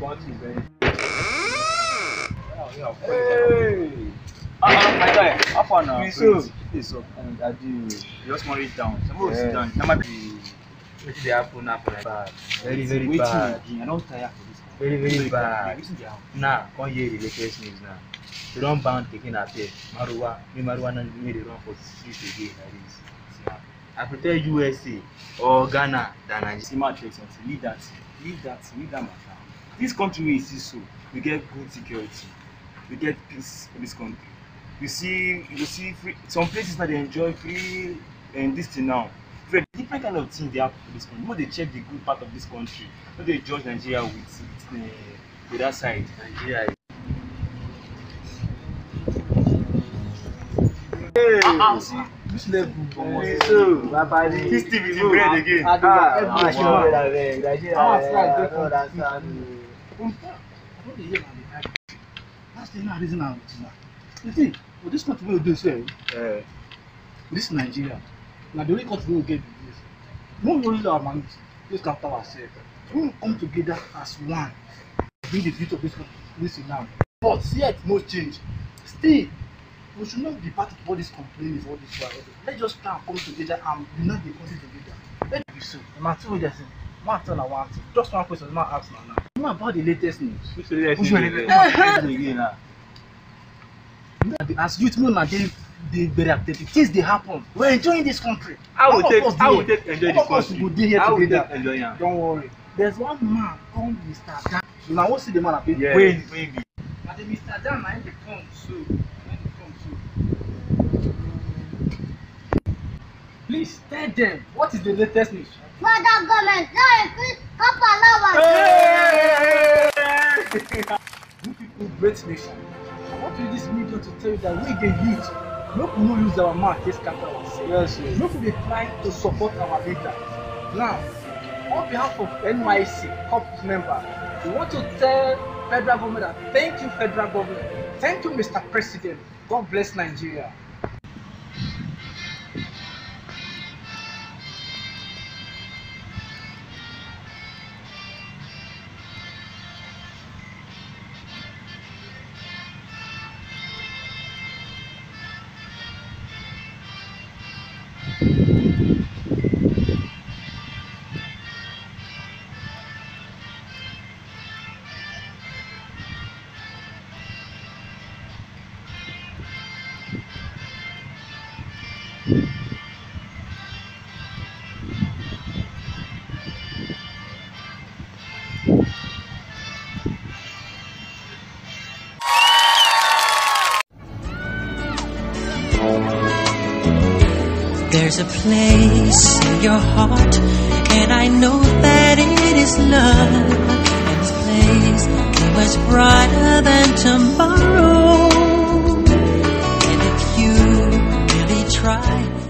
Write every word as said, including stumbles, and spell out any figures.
country is very. Hey! Ah, my guy, how far now? So, it's up. and I do. Just want it down. Somebody sit down. That might be. What did they happen now? Bad. Very, very Waiting bad. again. I don't tire for this. Very, very bad. Waiting they happen. Now, come hear the latest news now. They don't ban taking a pay. Maruwa, me Maruwa, and me they run for street again like this. I prefer U S A or Ghana than Nigeria. See my tricks and leave that. Leave that. Leave that matter. This country we see so. We get good security. We get peace in this country. You see, you see, free, some places now they enjoy free and this thing now. Free, different kind of things they have for this country. More they check the good part of this country. Not they judge Nigeria with, with the with that side. Nigeria. Hey, ah, see, this level. Hey, so, this thing is in bread again. Ah, Ah, ah, wow. Nigeria. Ah, it's like I that. don't understand. What the hell are they? That's the now reason I'm now. You see, for this country we do say, Yeah. this is Nigeria. Now the only country we will get this. No worry our man, this after ourselves. We will come together as one. Bring the future of this country, this is now. But yet no change. Still, we should not be part of all this complaining, all this war. Let's just try and come together and unite the country together. Let's be so. The matter we just say, man turn around. Just one question, man ask now. You know about the latest news? Which latest Which news? one is Latest news again now. As youth men, they they very active. Things they happen. We're enjoying this country. I will All take. of us I will there. take enjoy All this of us country. will be here I will together. take enjoy am. Don't worry. There's one man called Mister Dan. You know, I won't see the man appear. Yeah. When, when be? But the Mister Dan, I the come so. I the come so. Please tell them what is the latest news. Federal government now increase copper allowance. You people, great nation. I want to use this media to tell you that we the youth, no we no use our mouth to scatter ourselves. Yes, yes. No we dey try to support our leader. Now, on behalf of N Y C corps member, we want to tell federal government that thank you federal government, thank you Mister President, God bless Nigeria. There's a place in your heart, and I know that it is love. And this place is much brighter than tomorrow. And if you really try